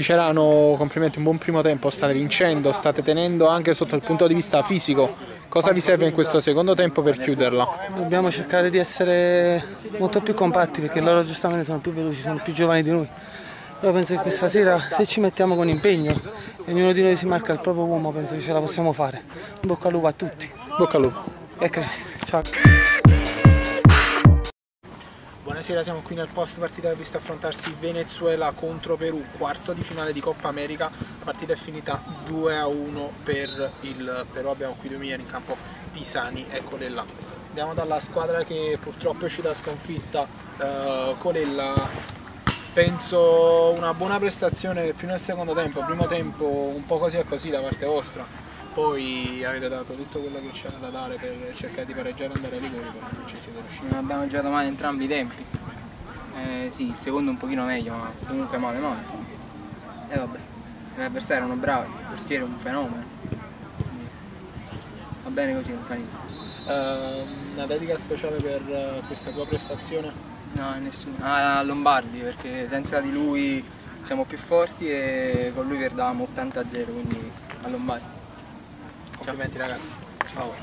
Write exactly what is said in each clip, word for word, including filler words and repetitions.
Cicerano, complimenti, un buon primo tempo, state vincendo, state tenendo anche sotto il punto di vista fisico. Cosa vi serve in questo secondo tempo per chiuderla? Dobbiamo cercare di essere molto più compatti perché loro giustamente sono più veloci, sono più giovani di noi. Però penso che questa sera, se ci mettiamo con impegno e ognuno di noi si marca il proprio uomo, penso che ce la possiamo fare. In bocca al lupo a tutti. Bocca al lupo. Ok, ciao. Buonasera, siamo qui nel post partita che ha visto affrontarsi Venezuela contro Perù, quarto di finale di Coppa America. La partita è finita due a uno per il Perù, abbiamo qui due migliori in campo, Pisani e Colella. Andiamo dalla squadra che purtroppo è uscita sconfitta, uh, Colella. Penso una buona prestazione più nel secondo tempo, primo tempo un po' così e così da parte vostra, poi avete dato tutto quello che c'era da dare per cercare di pareggiare e andare ai rigori, però non ci siete riusciti. Non abbiamo giocato male entrambi i tempi, eh, sì, il secondo un pochino meglio, ma comunque male male. E eh, vabbè, gli avversari erano bravi, il portiere è un fenomeno, quindi va bene così, non fa niente. Uh, una dedica speciale per uh, questa tua prestazione? No, nessuno. Ah, a Lombardi, perché senza di lui siamo più forti e con lui perdavamo ottanta a zero, quindi a Lombardi. Complimenti ragazzi. Ciao.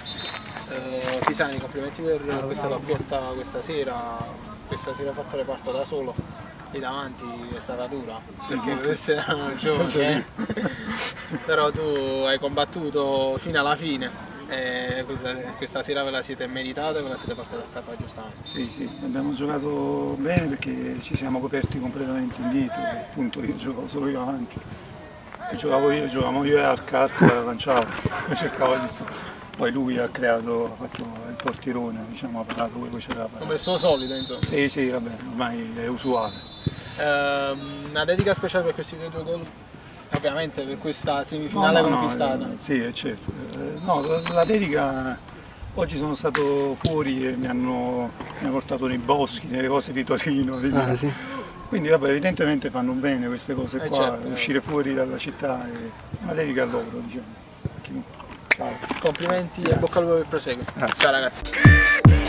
Uh, Pisani, complimenti per no, questa doppietta questa sera. Questa sera ha fatto reparto da solo. Lì davanti è stata dura, sì, perché questi erano giovani, eh? Però tu hai combattuto fino alla fine. Eh, questa, questa sera ve la siete meritata e ve la siete portata a casa giustamente? Sì, sì, abbiamo giocato bene perché ci siamo coperti completamente indietro, appunto io giocavo solo io avanti, e giocavo io, giocavamo io e Arcarco e la lanciavo, cercavo di... Poi lui ha creato, ha fatto il portierone, diciamo, ha parato quello che c'era. Come il suo solito, insomma? Sì, sì, vabbè, ormai è usuale. Eh, una dedica speciale per questi due gol? Ovviamente per questa semifinale no, no, conquistata. No, eh, sì, certo. Eh, no, la, la dedica, oggi sono stato fuori e mi hanno, mi hanno portato nei boschi, nelle cose di Torino. Di ah, sì. Quindi vabbè, evidentemente fanno bene queste cose eh, qua, certo, uscire eh. fuori dalla città, e una dedica a loro, diciamo. Ciao. Complimenti. Grazie. E bocca al lupo per proseguire. Grazie. Ciao ragazzi.